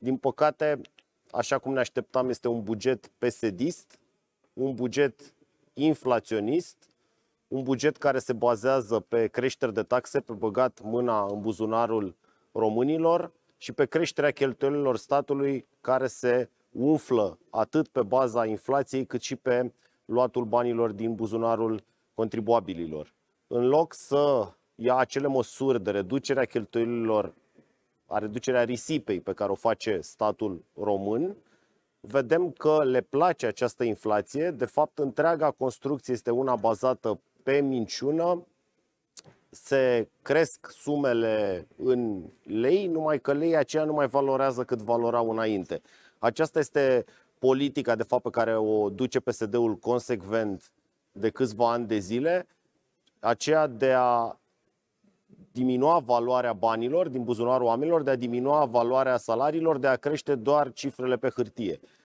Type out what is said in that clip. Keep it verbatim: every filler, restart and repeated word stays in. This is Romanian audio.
din păcate, așa cum ne așteptam, este un buget pesedist, un buget inflaționist, un buget care se bazează pe creșteri de taxe, pe băgat mâna în buzunarul românilor și pe creșterea cheltuielilor statului, care se umflă atât pe baza inflației cât și pe luatul banilor din buzunarul contribuabililor. În loc să ia acele măsuri de reducere a cheltuielilor, a reducerea risipei pe care o face statul român, vedem că le place această inflație. De fapt, întreaga construcție este una bazată pe minciună. Se cresc sumele în lei, numai că lei aceea nu mai valorează cât valorau înainte. Aceasta este politica, de fapt, pe care o duce P S D-ul consecvent de câțiva ani de zile, aceea de a diminua valoarea banilor din buzunarul oamenilor, de a diminua valoarea salariilor, de a crește doar cifrele pe hârtie.